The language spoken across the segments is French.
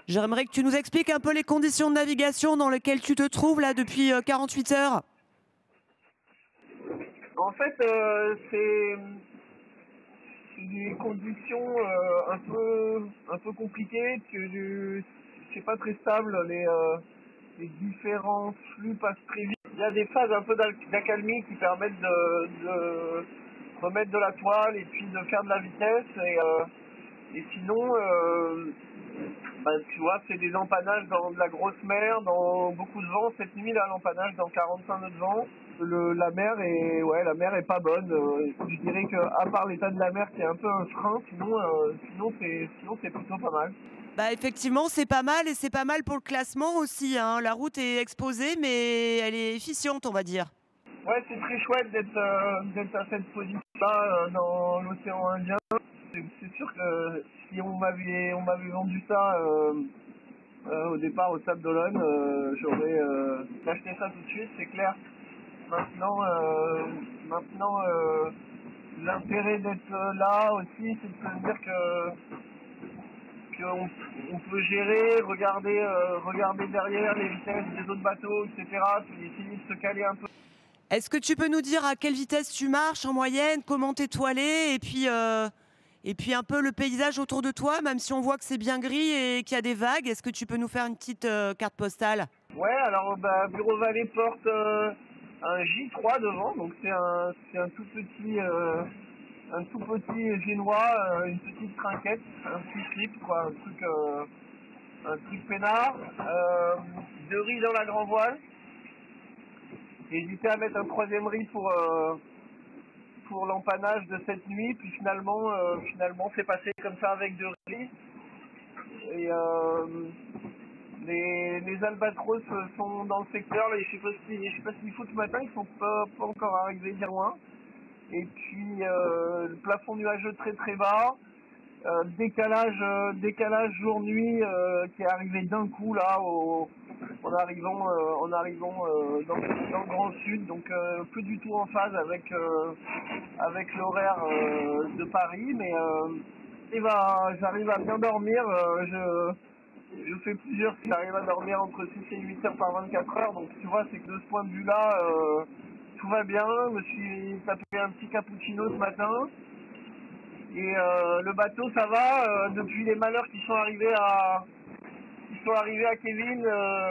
J'aimerais que tu nous expliques un peu les conditions de navigation dans lesquelles tu te trouves là depuis 48 heures. En fait, c'est des conditions un peu compliquées, c'est pas très stable, les différents flux passent très vite. Il y a des phases un peu d'accalmie qui permettent de remettre de la toile et puis de faire de la vitesse. Et sinon, tu vois, c'est des empannages dans de la grosse mer, dans beaucoup de vent. Cette nuit, là, l'empannage dans 45 nœuds de vent. La mer est pas bonne. Je dirais que à part l'état de la mer qui est un peu un frein, sinon c'est plutôt pas mal. Bah effectivement, c'est pas mal et c'est pas mal pour le classement aussi, hein. La route est exposée, mais elle est efficiente, on va dire. Ouais, c'est très chouette d'être à cette position-là dans l'océan Indien. C'est sûr que si on m'avait vendu ça au départ au Sable d'Olonne, j'aurais acheté ça tout de suite, c'est clair. Maintenant, l'intérêt d'être là aussi, c'est de se dire qu'on on peut gérer, regarder derrière les vitesses des autres bateaux, etc. Puis essayer de se caler un peu. Est-ce que tu peux nous dire à quelle vitesse tu marches en moyenne, comment t'es toilé et puis un peu le paysage autour de toi, même si on voit que c'est bien gris et qu'il y a des vagues, est-ce que tu peux nous faire une petite carte postale? Ouais, alors Bureau Vallée porte un J3 devant, donc c'est un tout petit génois, une petite trinquette, un petit slip, quoi, un truc peinard, deux riz dans la grand voile. J'ai hésité à mettre un troisième riz pour l'empannage de cette nuit, puis finalement c'est passé comme ça avec deux riz. Et les albatros sont dans le secteur, là, je sais pas s'il faut ce matin, ils sont pas encore arrivés bien loin. Et puis le plafond nuageux très très bas, décalage jour-nuit qui est arrivé d'un coup là en arrivant dans le Grand Sud, donc plus du tout en phase avec l'horaire de Paris, mais j'arrive à bien dormir. Je fais plusieurs, j'arrive à dormir entre 6 et 8 heures par 24 heures, donc tu vois, c'est que de ce point de vue-là, tout va bien. Je me suis tapé un petit cappuccino ce matin. Et le bateau, ça va. Depuis les malheurs qui sont arrivés à Kevin,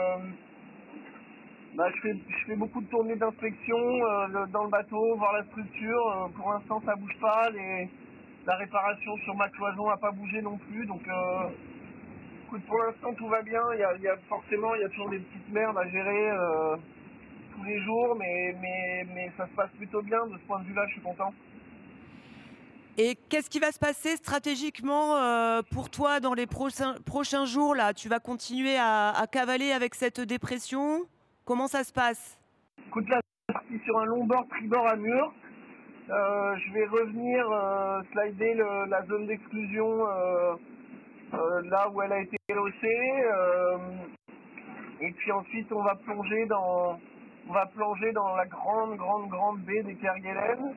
je fais beaucoup de tournées d'inspection dans le bateau, voir la structure. Pour l'instant, ça bouge pas. La réparation sur ma cloison n'a pas bougé non plus. Donc, écoute, pour l'instant, tout va bien. Forcément, il y a toujours des petites merdes à gérer tous les jours, mais ça se passe plutôt bien. De ce point de vue-là, je suis content. Et qu'est-ce qui va se passer stratégiquement pour toi dans les prochains jours là? Tu vas continuer à cavaler avec cette dépression? Comment ça se passe? Écoute, là, je suis parti sur un long bord tribord à mur. Je vais revenir slider la zone d'exclusion là où elle a été haussée. Et puis ensuite, on va plonger dans la grande baie des Kerguelen.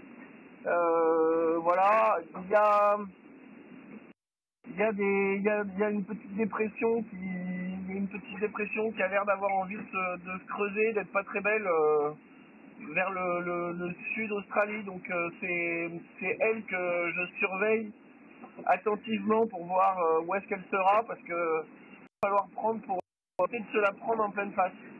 Voilà, il y a une petite dépression qui a l'air d'avoir envie de se creuser, d'être pas très belle vers le sud Australie. Donc c'est elle que je surveille attentivement pour voir où est-ce qu'elle sera, parce que il va falloir prendre pour essayer de se la prendre en pleine face.